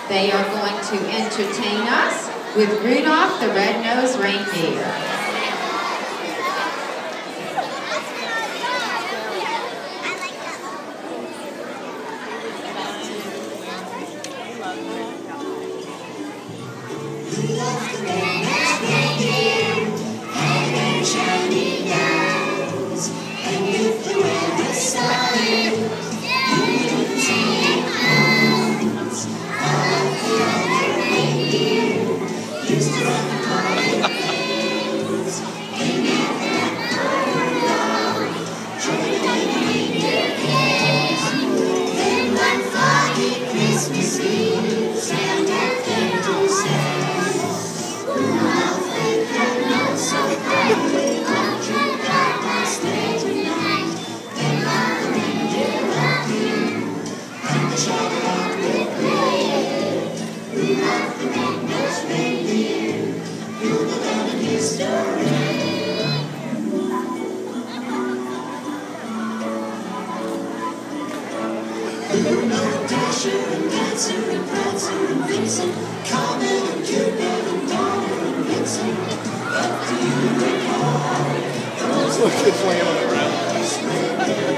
They are going to entertain us with Rudolph the Red-Nosed Reindeer. Rudolph the red-nosed reindeer had a shiny nose, and if you ever saw him, you would see him close. All of the other reindeer used to run the party fields. They never let Rudolph join the reindeer games. Then one foggy Christmas Eve, Santa came to say, Dasher and Dancer and Prancer and Vixen, Comet and Cupid and Donner and Vixen. But do you recall the most wonderful Christmas reindeer?